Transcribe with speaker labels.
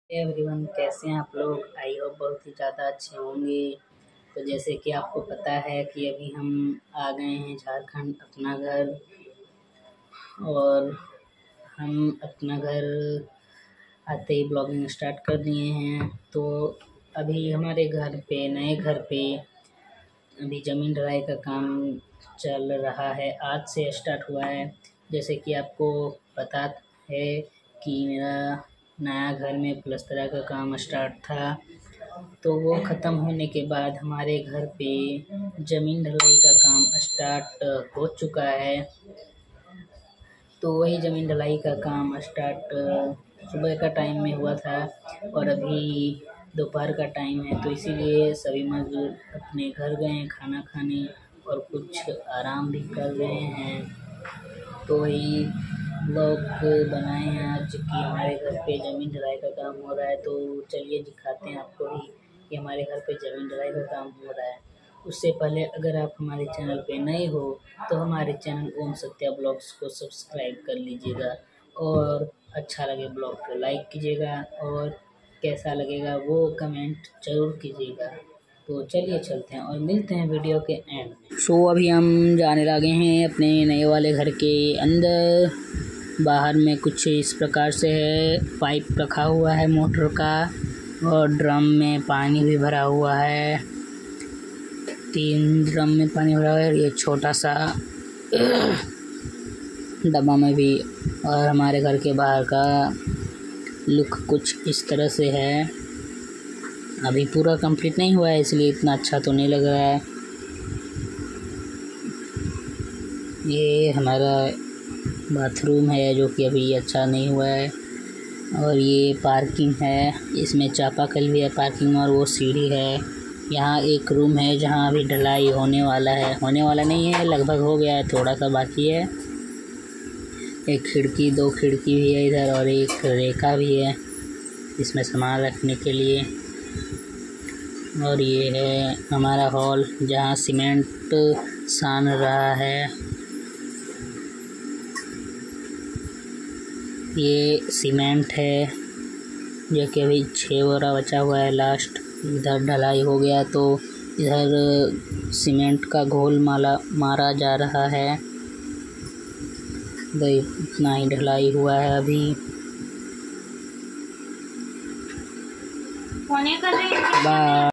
Speaker 1: Everyone, कैसे हैं आप लोग। आई होप बहुत ही ज़्यादा अच्छे होंगे। तो जैसे कि आपको पता है कि अभी हम आ गए हैं झारखंड अपना घर, और हम अपना घर आते ही ब्लॉगिंग स्टार्ट कर दिए हैं। तो अभी हमारे घर पे, नए घर पे अभी ज़मीन ढलाई का काम चल रहा है। आज से स्टार्ट हुआ है। जैसे कि आपको पता है कि मेरा नया घर में प्लस्तरा का काम स्टार्ट था, तो वो ख़त्म होने के बाद हमारे घर पे ज़मीन ढलाई का काम स्टार्ट हो चुका है। तो वही ज़मीन ढलाई का काम स्टार्ट सुबह का टाइम में हुआ था, और अभी दोपहर का टाइम है। तो इसीलिए सभी मज़दूर अपने घर गए हैं खाना खाने, और कुछ आराम भी कर रहे हैं। तो वही ब्लॉग बनाए हैं आज कि हमारे घर पे ज़मीन ढलाई का काम हो रहा है। तो चलिए दिखाते हैं आपको भी कि हमारे घर पे ज़मीन ढलाई का काम हो रहा है। उससे पहले अगर आप हमारे चैनल पे नए हो तो हमारे चैनल ओम सत्या ब्लॉग्स को सब्सक्राइब कर लीजिएगा, और अच्छा लगे ब्लॉग को लाइक कीजिएगा, और कैसा लगेगा वो कमेंट ज़रूर कीजिएगा। तो चलिए चलते हैं और मिलते हैं वीडियो के एंड में। सो अभी हम जाने लगे हैं अपने नए वाले घर के अंदर। बाहर में कुछ इस प्रकार से है, पाइप रखा हुआ है मोटर का, और ड्रम में पानी भी भरा हुआ है। 3 ड्रम में पानी भरा हुआ है, ये छोटा सा डब्बा में भी। और हमारे घर के बाहर का लुक कुछ इस तरह से है। अभी पूरा कंप्लीट नहीं हुआ है, इसलिए इतना अच्छा तो नहीं लग रहा है। ये हमारा बाथरूम है जो कि अभी अच्छा नहीं हुआ है, और ये पार्किंग है, इसमें चापाकल भी है पार्किंग में, और वो सीढ़ी है। यहाँ एक रूम है जहाँ अभी ढलाई होने वाला है, होने वाला नहीं है, लगभग हो गया है, थोड़ा सा बाकी है। एक खिड़की, 2 खिड़की भी है इधर, और एक रेखा भी है इसमें सामान रखने के लिए। और ये है हमारा हॉल जहाँ सीमेंट सान रहा है। ये सीमेंट है जो कि अभी 6 बोरा बचा हुआ है लास्ट। इधर ढलाई हो गया तो इधर सीमेंट का घोल मारा जा रहा है। इतना ही ढलाई हुआ है अभी। बाय।